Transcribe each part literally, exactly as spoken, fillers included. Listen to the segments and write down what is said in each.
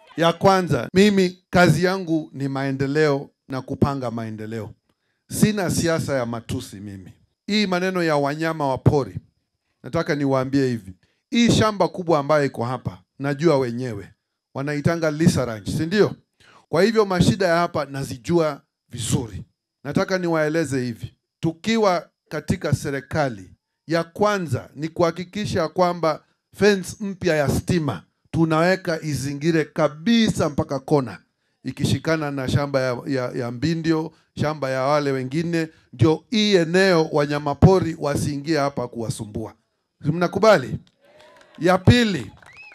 Ya kwanza, mimi kazi yangu ni maendeleo na kupanga maendeleo. Sina siasa ya matusi mimi. Hii maneno ya wanyama wa pori, nataka niwaambie hivi. Hii shamba kubwa ambayo iko hapa, najua wenyewe. Wanaitanga Lisa Ranch, si ndio? Kwa hivyo mashida ya hapa nazijua vizuri. Nataka niwaeleze hivi. Tukiwa katika serikali, ya kwanza ni kuhakikisha kwamba fence mpya ya stima tunaweka izingire kabisa mpaka kona, ikishikana na shamba ya, ya, ya Mbindio, shamba ya wale wengine, ndio hii eneo wanyamapori wasiingie hapa kuwasumbua. Mnakubali? Ya pili,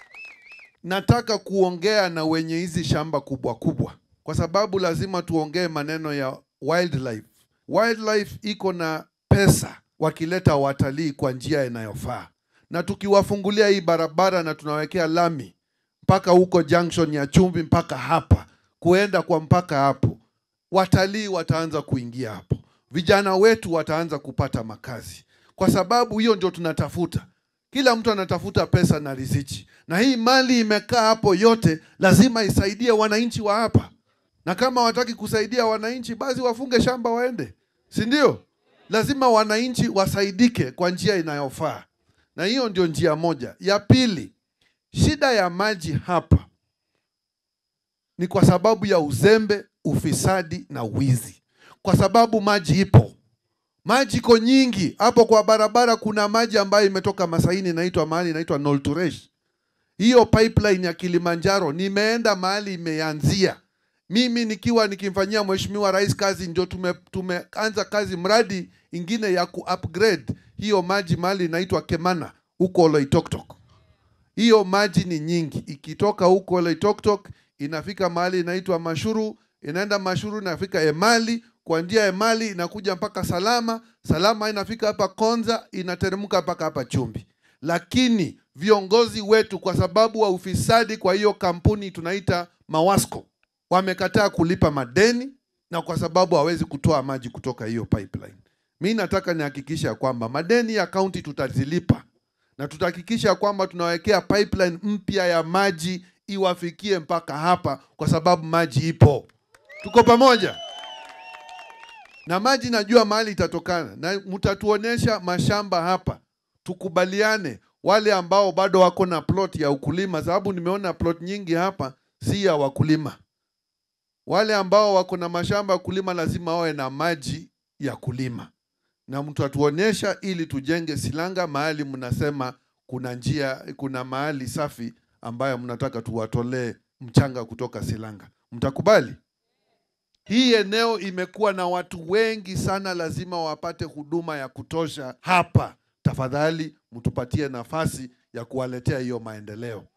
nataka kuongea na wenye hizi shamba kubwa kubwa, kwa sababu lazima tuongee maneno ya wildlife. Wildlife iko na pesa wakileta watalii kwa njia inayofaa. Na tukiwafungulia hii barabara na tunawekea lami mpaka huko junction ya Chumbi mpaka hapa, kuenda kwa mpaka hapo, watalii wataanza kuingia hapo. Vijana wetu wataanza kupata makazi. Kwa sababu hiyo ndio tunatafuta. Kila mtu anatafuta pesa na riziki. Na hii mali imekaa hapo yote lazima isaidie wananchi wa hapa. Na kama wataki kusaidia wananchi, basi wafunge shamba waende. Si ndio? Lazima wananchi wasaidike kwa njia inayofaa. Na hiyo ndio njia moja. Ya pili, shida ya maji hapa ni kwa sababu ya uzembe, ufisadi na wizi. Kwa sababu maji ipo. Maji iko nyingi. Hapo kwa barabara kuna maji ambayo imetoka Masaini, inaitwa mahali inaitwa Nolturesh. Hiyo pipeline ya Kilimanjaro nimeenda mahali imeanzia. Mimi nikiwa nikimfanyia Mheshimiwa Rais kazi, ndio tume tumeanza kazi mradi ingine ya ku-upgrade hiyo maji mahali inaitwa Kemana huko Oloitoktok. Hiyo maji ni nyingi. Ikitoka huko Oloitoktok inafika mahali inaitwa Mashuru, inaenda Mashuru inafika Emali, kwa njia Emali inakuja mpaka Salama, Salama inafika hapa Konza, inateremka mpaka hapa Chumbi. Lakini viongozi wetu kwa sababu wa ufisadi kwa hiyo kampuni tunaita Mawasco, wamekataa kulipa madeni na kwa sababu hawezi kutoa maji kutoka hiyo pipeline. Mimi nataka nihakikisha kwamba madeni ya county tutazilipa na tutahakikisha kwamba tunawekea pipeline mpya ya maji iwafikie mpaka hapa, kwa sababu maji ipo. Tuko pamoja? Na maji najua mahali itatokana, na mtatuonesha mashamba hapa. Tukubaliane wale ambao bado wako na plot ya ukulima, sababu nimeona plot nyingi hapa si ya wakulima. Wale ambao wako na mashamba ya kulima lazima wawe na maji ya kulima. Na mtu atuonyesha ili tujenge silanga mahali mnasema kuna njia, kuna mahali safi ambayo mnataka tuwatolee mchanga kutoka silanga. Mtakubali? Hii eneo imekuwa na watu wengi sana, lazima wapate huduma ya kutosha hapa. Tafadhali mtupatie nafasi ya kuwaletea hiyo maendeleo.